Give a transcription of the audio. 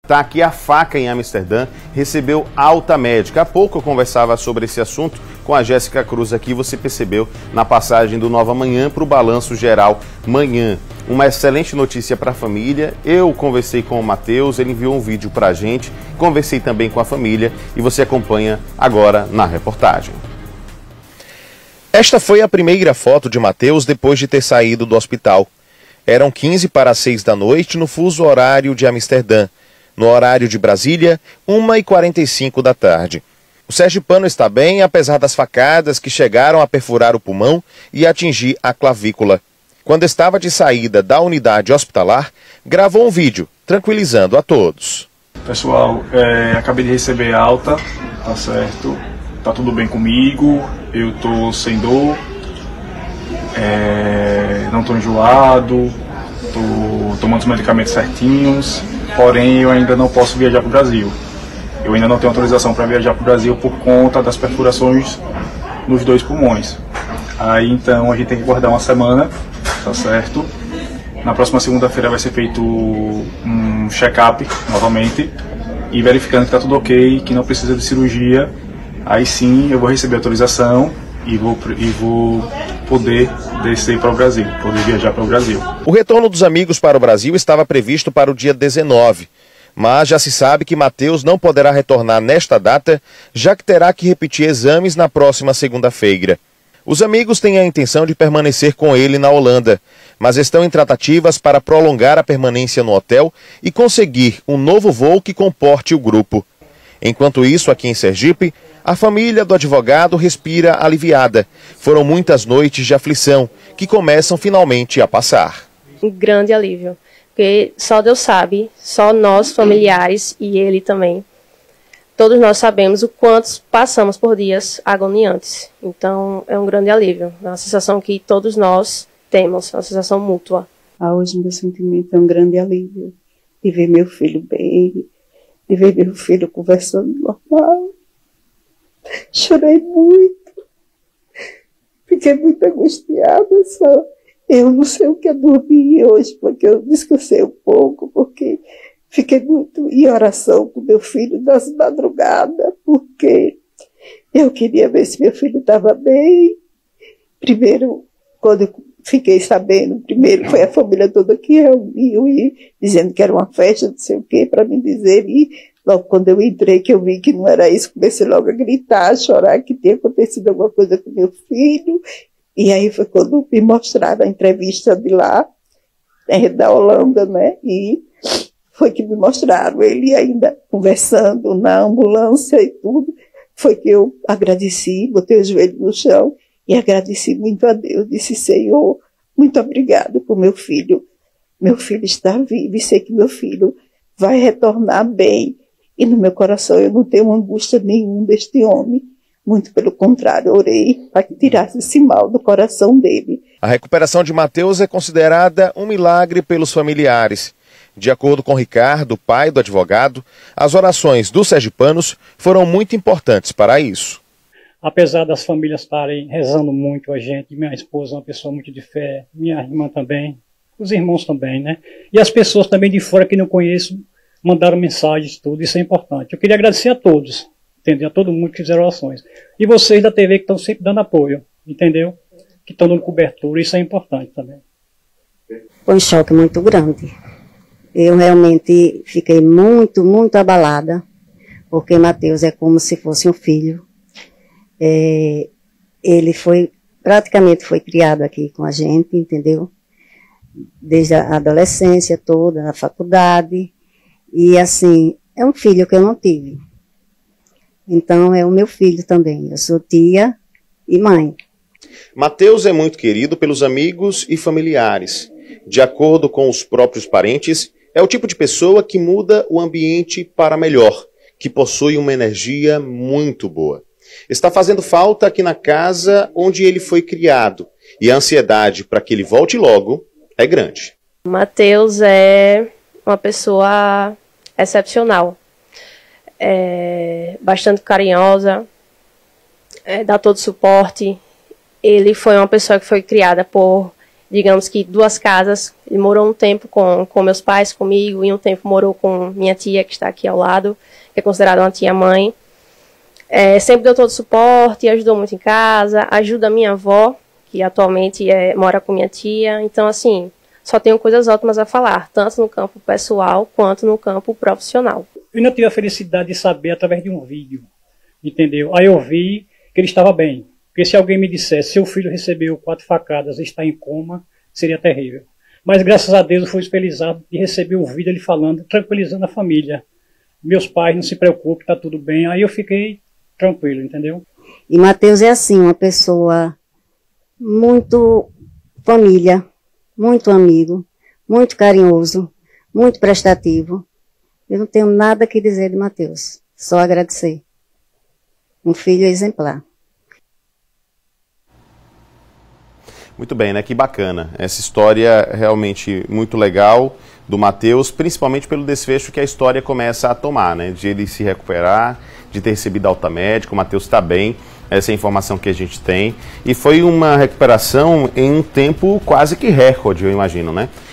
Tá aqui a faca em Amsterdã, recebeu alta médica. Há pouco eu conversava sobre esse assunto com a Jéssica Cruz aqui, você percebeu na passagem do Nova Manhã para o Balanço Geral Manhã. Uma excelente notícia para a família. Eu conversei com o Matheus, ele enviou um vídeo para a gente, conversei também com a família e você acompanha agora na reportagem. Esta foi a primeira foto de Matheus depois de ter saído do hospital. Eram 15 para as 6 da noite no fuso horário de Amsterdã. No horário de Brasília, 1h45 da tarde. O sergipano está bem, apesar das facadas que chegaram a perfurar o pulmão e atingir a clavícula. Quando estava de saída da unidade hospitalar, gravou um vídeo, tranquilizando a todos. Pessoal, acabei de receber alta, tá certo? Tá tudo bem comigo, eu tô sem dor, não tô enjoado, tô tomando os medicamentos certinhos. Porém, eu ainda não posso viajar para o Brasil. Eu ainda não tenho autorização para viajar para o Brasil por conta das perfurações nos 2 pulmões. Aí, então, a gente tem que guardar uma semana, tá certo? Na próxima segunda-feira vai ser feito um check-up, novamente, e verificando que está tudo ok, que não precisa de cirurgia. Aí sim, eu vou receber autorização e vou poder descer para o Brasil, poder viajar para o Brasil. O retorno dos amigos para o Brasil estava previsto para o dia 19, mas já se sabe que Matheus não poderá retornar nesta data, já que terá que repetir exames na próxima segunda-feira. Os amigos têm a intenção de permanecer com ele na Holanda, mas estão em tratativas para prolongar a permanência no hotel e conseguir um novo voo que comporte o grupo. Enquanto isso, aqui em Sergipe, a família do advogado respira aliviada. Foram muitas noites de aflição, que começam finalmente a passar. Um grande alívio, porque só Deus sabe, só nós familiares e ele também. Todos nós sabemos o quanto passamos por dias agoniantes. Então é um grande alívio, é uma sensação que todos nós temos, uma sensação mútua. Hoje meu sentimento é um grande alívio, de ver meu filho bem, de ver meu filho conversando normal. Chorei muito, fiquei muito angustiada, só. Eu não sei o que é dormir hoje, porque eu descansei um pouco, porque fiquei muito em oração com meu filho das madrugadas, porque eu queria ver se meu filho estava bem. Primeiro, quando eu fiquei sabendo, primeiro foi a família toda que reuniu e dizendo que era uma festa, não sei o quê, para me dizer, e logo quando eu entrei, que eu vi que não era isso, comecei logo a gritar, a chorar, que tinha acontecido alguma coisa com meu filho. E aí foi quando me mostraram a entrevista de lá, da Holanda, né? E foi que me mostraram ele ainda conversando na ambulância e tudo. Foi que eu agradeci, botei os joelhos no chão e agradeci muito a Deus. Disse, Senhor, muito obrigado por meu filho. Meu filho está vivo e sei que meu filho vai retornar bem. E no meu coração eu não tenho angústia nenhuma deste homem. Muito pelo contrário, orei para que tirasse esse mal do coração dele. A recuperação de Matheus é considerada um milagre pelos familiares. De acordo com Ricardo, pai do advogado, as orações dos sergipanos foram muito importantes para isso. Apesar das famílias estarem rezando muito a gente, minha esposa é uma pessoa muito de fé, minha irmã também, os irmãos também, né? E as pessoas também de fora que não conheço, mandaram mensagens, tudo, isso é importante. Eu queria agradecer a todos, entendeu? A todo mundo que fizeram orações. E vocês da TV que estão sempre dando apoio, entendeu? Que estão dando cobertura, isso é importante também. Foi um choque muito grande. Eu realmente fiquei muito, muito abalada, porque Matheus é como se fosse um filho. Ele praticamente foi criado aqui com a gente, entendeu? Desde a adolescência toda, na faculdade. E assim, é um filho que eu não tive. Então é o meu filho também. Eu sou tia e mãe. Matheus é muito querido pelos amigos e familiares. De acordo com os próprios parentes, é o tipo de pessoa que muda o ambiente para melhor, que possui uma energia muito boa. Está fazendo falta aqui na casa onde ele foi criado, e a ansiedade para que ele volte logo é grande. O Matheus é uma pessoa excepcional, bastante carinhosa, dá todo suporte. Ele foi uma pessoa que foi criada por digamos que 2 casas. Ele morou um tempo com meus pais, comigo, e um tempo morou com minha tia, que está aqui ao lado, que é considerada uma tia-mãe. Sempre deu todo o suporte, ajudou muito em casa, ajuda a minha avó, que atualmente mora com minha tia. Então, assim, só tenho coisas ótimas a falar, tanto no campo pessoal quanto no campo profissional. Eu ainda tive a felicidade de saber através de um vídeo, entendeu? Aí eu vi que ele estava bem. Porque se alguém me dissesse, seu filho recebeu 4 facadas e está em coma, seria terrível. Mas graças a Deus eu fui felizado de receber o vídeo ele falando, tranquilizando a família. Meus pais, não se preocupem, está tudo bem. Aí eu fiquei tranquilo, entendeu? E Matheus é assim, uma pessoa muito família, muito amigo, muito carinhoso, muito prestativo. Eu não tenho nada que dizer de Matheus, só agradecer. Um filho exemplar. Muito bem, né? Que bacana. Essa história realmente muito legal do Matheus, principalmente pelo desfecho que a história começa a tomar, né? De ele se recuperar, de ter recebido alta médica, o Matheus está bem, essa é a informação que a gente tem. E foi uma recuperação em um tempo quase que recorde, eu imagino, né?